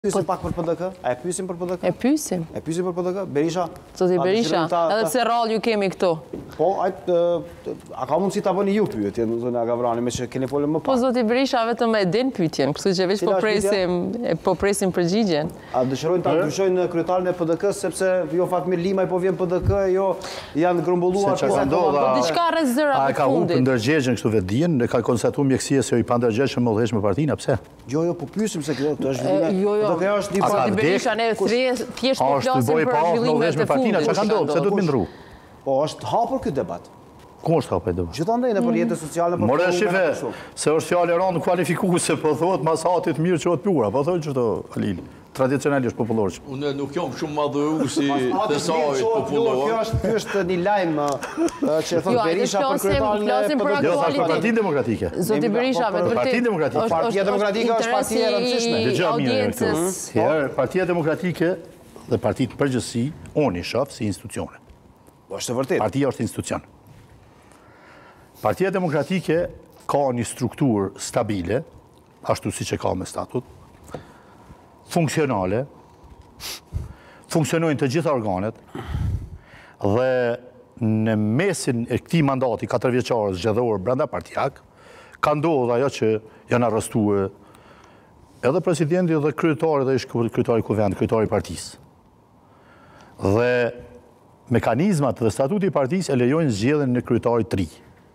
Pyesim pak për PDK? A e pyesim për PDK? E pyesim. E pyesim për PDK? Berisha? Zoti Berisha, edhe pse rallë ju kemi këtu. Po, a ka mundësi ta bëni ju pyetje, zona Agavrani, me që keni folën më pak. Po zoti Berisha vetëm e din pyetjen, kështu që veç po presim përgjigjen. A dëshirojnë ta ndryshojnë kryetarin e PDK-s sepse jo Fatmir Limaj po vjen PDK, jo janë grumbulluar Po diçka rreth zëra të fundit. A ka humbur ndërgjegjen kështu vetdijen, ka konstatuar mjekësia se i pa ndërgjegjshëm më udhëheq me partinë, pse? Jo, po pyesim se kjo është Zoti Berisha, ne thjesht po flasim për zhvillimet e fundit. Çka ka ndodhur? Pse duhet më ndru? Po është hapur ky debat. Ku është hapur debat? Gjithandaj në për jetën sociale për More shife, se është fjalë e rëndë kualifikuese, po thuhet masatit mirë quhet plura, po thonë çdo Alil. Tradicionalisht popullor. Unë nuk jam shumë madhëruesi të sajt popullor. Ky është një lajm që thot Berisha për kryetarin e PDK. Jo, për Partinë Demokratike. Zoti Berisha, vetë Partinë Demokratike. Partia Demokratike është parti e rëndësishme. Dëgjoj mirë këtu. Partia Demokratike dhe partitë përgjithësi, unë i shoh si institucione. Po është vërtet. Partia është institucion. Partia Demokratike ka një strukturë stabile, ashtu siç e ka me statut, funksionale, funksionojnë të gjitha organet, dhe në mesin e këtij mandati 4 vjeçar zgjedhor brenda partijak, ka ndodhur ajo që janë arrestuar edhe presidenti dhe kryetari dhe kryetari kuvend, kryetari i partisë. Dhe mekanizmat dhe statuti i partisë e lejojnë zgjedhjen e kryetarit të ri.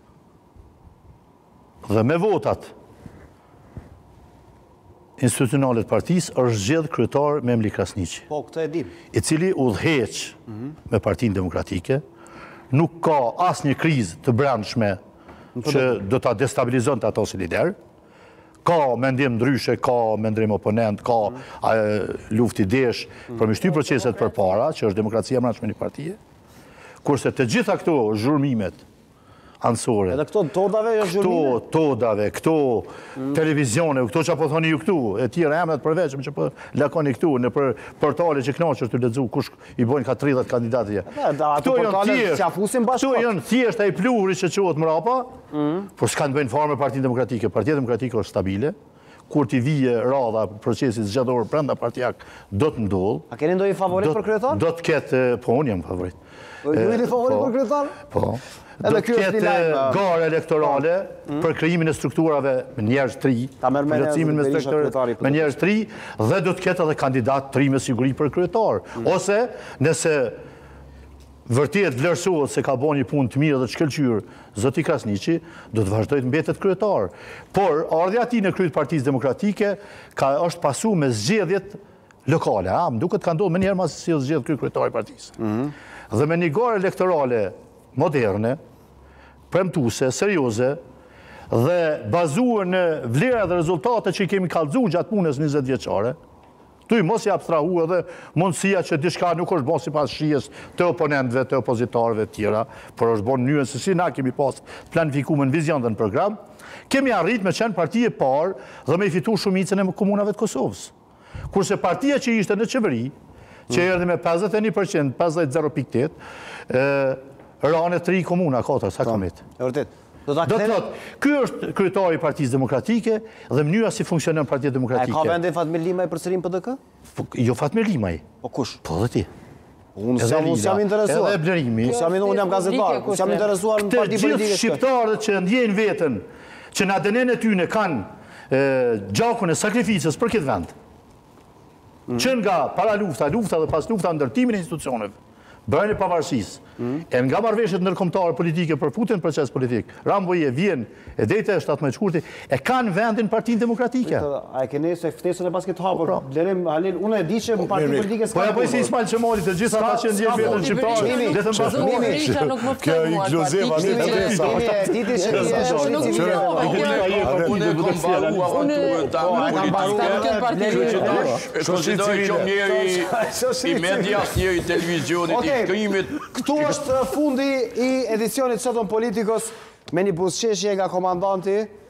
Dhe me votat institucionale të partisë është zgjedh kryetar Memli Krasniqi. Po, këtë e dim. I cili udhëheq me Partinë Demokratike, nuk ka asnjë krizë të brendshme që do ta destabilizonte ato si lider. Ka mendim ndryshe, ka mendim oponent, ka luftë idesh për me shty proceset përpara, që është demokracia brendshme në partie. Kurse të gjitha këto zhurmimet anësore. Edhe këto todave jo zhurmime? Këto todave, këto televizione, këto që po thoni ju këtu, e tjera emrat përveçëm që po lakoni këtu, në për portale që knaqër të lexu kush i bojnë ka 30 kandidatje. Ato portale që afusin bashkë. Këto janë thjesht ai pluri që quhet mrapa, por s'kan të bëjnë fare me Partinë Demokratike. Partia Demokratike është stabile. Kur t'i vije radha procesit zgjedhor brenda partijak, do të ndodh. A keni ndonjë favorit për kryetar? Do të ketë, po unë jam favorit. Ju jeni favorit për kryetar? Po. Do të ketë garë elektorale për krijimin e strukturave me njerëz të ri, plotësimin me njerëz të ri, dhe do të ketë edhe kandidat të ri me siguri për kryetar. Ose nëse vërtet vlerësohet se ka bën një punë të mirë dhe të shkëlqyer zoti Krasniqi, do të vazhdojë të mbetet kryetar. Por ardha e tij në krye të Partisë Demokratike është pasuar me zgjedhjet lokale. Më duket ka ndodhur më njëherë mas se zgjedh kryetari i partisë. Dhe me një garë elektorale moderne, premtuese, serioze, dhe bazuar në vlera dhe rezultate që i kemi kallëzuar gjatë punës 20 vjeçare, tu i mos i abstrahu edhe mundësia që diçka nuk është bën sipas shijes të oponentëve, të opozitarëve të tjera, por është bën në mënyrë se si na kemi pas planifikuar në vizion dhe në program, kemi arrit me qenë partia e parë dhe me i fituar shumicën e komunave të Kosovës. Kurse partia që ishte në qeveri, që erdhi me 51%, 50.8, ranë 3 komuna, 4, sa kamit. E vërtet. Do të thotë, ky është kryetari i Partisë Demokratike dhe mënyra si funksionon Partia Demokratike. A ka vende Fatmir Limaj përsëri në PDK? Jo Fatmir Limaj. Po kush? Po dhe ti. Unë jam interesuar. Edhe Blerimi. Unë jam gazetar. Jam interesuar në parti politike. Të gjithë shqiptarët që ndjejnë veten, që në ADN-in e tyre kanë gjakun e sakrificës për këtë vend. Që nga para lufta dhe pas lufta ndërtimin e institucioneve, bërën e pavarësisë, e nga marrëveshjet ndërkombëtare politike për futjen proces politik, Ramboje, Vjen, e drejta e 17 shkurtit, e kanë vendin Partinë Demokratike. A e keni se ftesën e pas këtë hapur? Blerim Halil, unë e di që parti politike s'ka. Po si Ismail Çemali, të gjitha ata që ndjen vetën shqiptare, le të mbajmë. Berisha nuk më Kjo inkluzeva Unë kam i medias, njeri televizionit, i shkrimit. Këtu është fundi i edicionit Sotën Politikos me një buzëqeshje nga komandanti